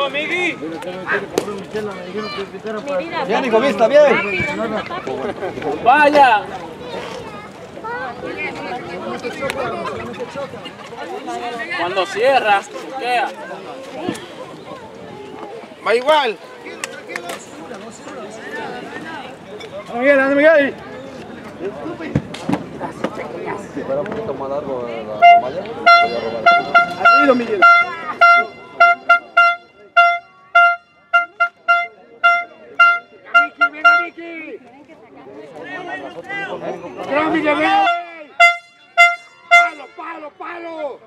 Vamos, Migui. Bien, hijo, está bien. Vaya. Cuando cierra, choquea. Va igual. Miguel, anda Miguel. Si fuera un poquito más largo la malla, podía robar. Ha ido Miguel. Venga, Miki. Venga, Miki, venga. Palo, palo, palo.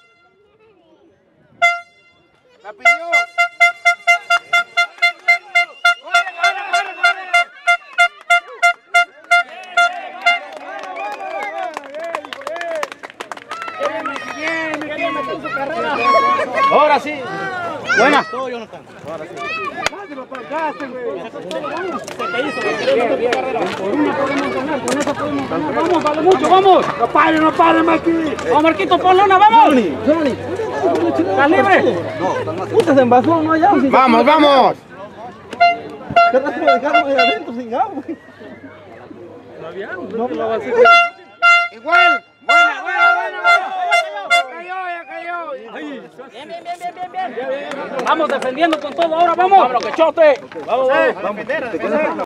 La pidió. Ahora sí. Buena. Vamos, vale mucho, vamos. No pare, Maki. Vamos, Marquito, ponle una, vamos. Johnny. ¿Estás libre? Puta, se envasó, no allá. Vamos, vamos. ¿Qué tal como dejaron ahí adentro sin agua? No, lo va a hacer. Igual. Ya cayó. Vamos defendiendo con todo ahora, vamos. Vámonos, que chote. Vamos a defender.